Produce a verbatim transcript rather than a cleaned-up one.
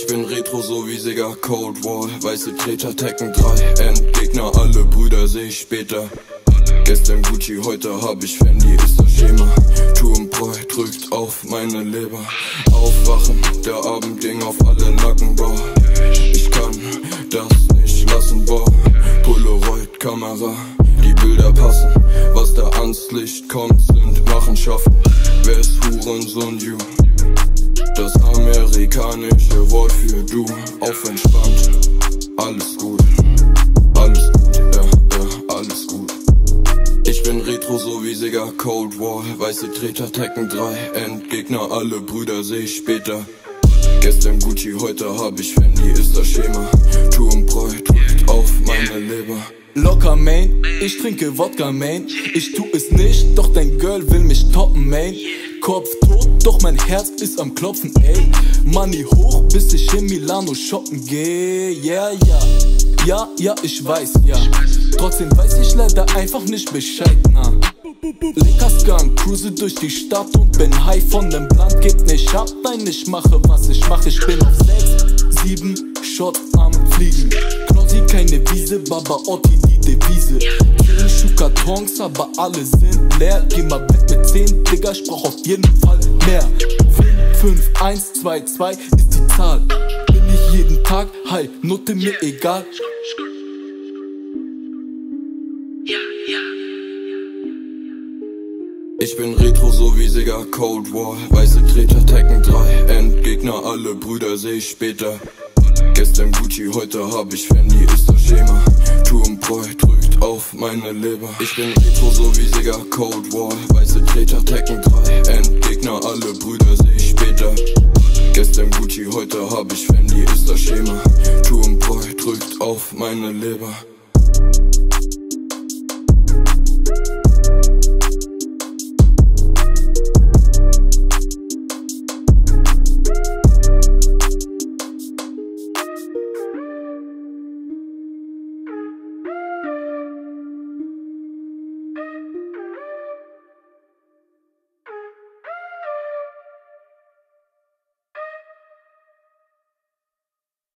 Ich bin Retro, so wie Sega Cold War. Weiße Treter, Tekken drei. Endgegner, alle Brüder seh ich später. Gestern Gucci, heute hab ich Fendi, ist das Schema. Turmbräu drückt auf meine Leber. Aufwachen, der Abend ging auf alle Nacken, boah. Ich kann das nicht lassen, boah. Polaroid-Kamera, die Bilder passen. Was da ans Licht kommt, sind Machenschaften. Wer ist Hurensohn, you? Das amerikanische Wort für du. Auf entspannt, alles gut. Alles gut, ja, ja, alles gut. Ich bin Retro, so wie Sega Cold War. Weiße Treter, Tekken drei. Endgegner, alle Brüder seh ich später. Gestern Gucci, heute hab ich Fendi, ist das Schema. Turmbräu drückt auf meine Leber. Locker, Main, ich trinke Wodka, Main. Ich tu es nicht, doch dein Girl will mich toppen, Main. Kopf tot, doch mein Herz ist am Klopfen, ey. Money hoch, bis ich in Milano shoppen geh, yeah, ja. Ja, ja, ich weiß, ja. Trotzdem weiß ich leider einfach nicht Bescheid, na. Leckersgang, cruise durch die Stadt und bin high von dem Blatt. Geht nicht ab, nein, ich mache, was ich mache. Ich bin auf sechs, sieben Shots am Fliegen. Knossi, keine Wiese, Baba Otti, die Devise. Vielen Schuhkartons, aber alle sind leer. Geh mal weg mit zehn, Digga, ich brauch auf jeden Fall mehr. fünf, eins, zwei, zwei ist die Zahl. Bin ich jeden Tag high, Note mir egal. Ich bin Retro, so wie Sega Cold War. Weiße Treter, Tekken drei. Endgegner, alle Brüder seh ich später. Gestern Gucci, heute hab ich Fendi, ist das Schema. Turmbräu drückt auf meine Leber. Ich bin Retro, so wie Sega Cold War. Weiße Treter, Tekken drei. Endgegner, alle Brüder seh ich später. Gestern Gucci, heute hab ich Fendi, ist das Schema. Turmbräu drückt auf meine Leber.